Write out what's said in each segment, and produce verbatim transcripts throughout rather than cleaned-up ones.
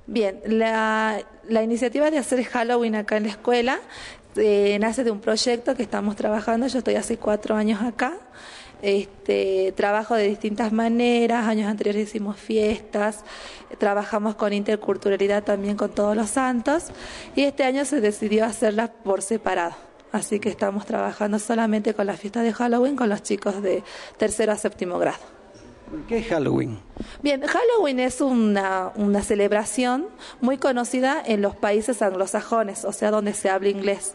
Bien, la, la iniciativa de hacer Halloween acá en la escuela eh, nace de un proyecto que estamos trabajando. Yo estoy hace cuatro años acá. Este, trabajo de distintas maneras. Años anteriores hicimos fiestas, trabajamos con interculturalidad también con Todos los Santos, y este año se decidió hacerla por separado. Así que estamos trabajando solamente con las fiestas de Halloween con los chicos de tercero a séptimo grado. ¿Qué es Halloween? Bien, Halloween es una, una celebración muy conocida en los países anglosajones, o sea, donde se habla inglés.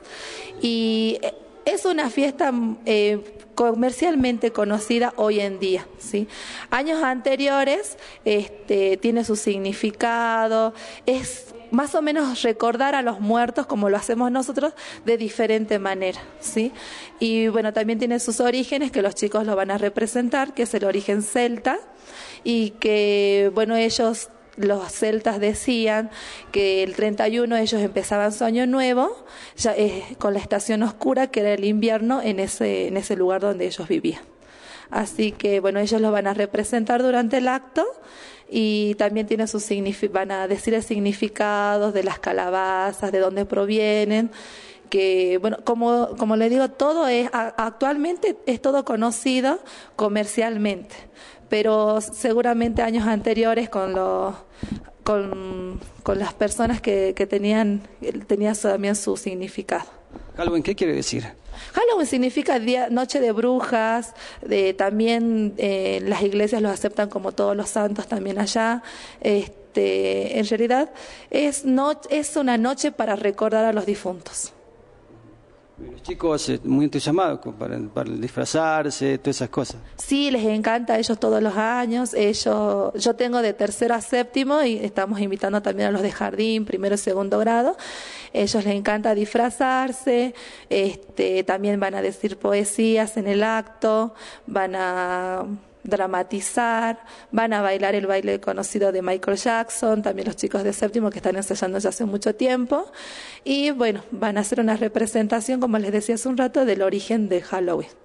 Y es una fiesta eh, comercialmente conocida hoy en día, ¿sí? Años anteriores este, tiene su significado, es más o menos recordar a los muertos como lo hacemos nosotros de diferente manera, ¿sí? Y bueno, también tiene sus orígenes que los chicos lo van a representar, que es el origen celta, y que bueno, ellos, los celtas decían que el treinta y uno ellos empezaban su año nuevo, ya, eh, con la estación oscura que era el invierno en ese, en ese lugar donde ellos vivían. Así que bueno, ellos lo van a representar durante el acto y también tiene su signifi- van a decir el significado de las calabazas, de dónde provienen, que bueno, como, como le digo, todo es, a, actualmente es todo conocido comercialmente, pero seguramente años anteriores con los con, con las personas que, que tenían, tenían también su significado. Halloween, ¿qué quiere decir? Halloween significa día, noche de brujas, de, también eh, las iglesias los aceptan como Todos los Santos también allá. Este, en realidad es, no, es una noche para recordar a los difuntos. Los chicos eh, muy entusiasmados para, para disfrazarse, todas esas cosas. Sí, les encanta a ellos todos los años. Ellos, yo tengo de tercero a séptimo y estamos invitando también a los de jardín, primero y segundo grado. Ellos les encanta disfrazarse, este, también van a decir poesías en el acto, van a dramatizar, van a bailar el baile conocido de Michael Jackson, también los chicos de séptimo que están ensayando ya hace mucho tiempo, y bueno, van a hacer una representación, como les decía hace un rato, del origen de Halloween.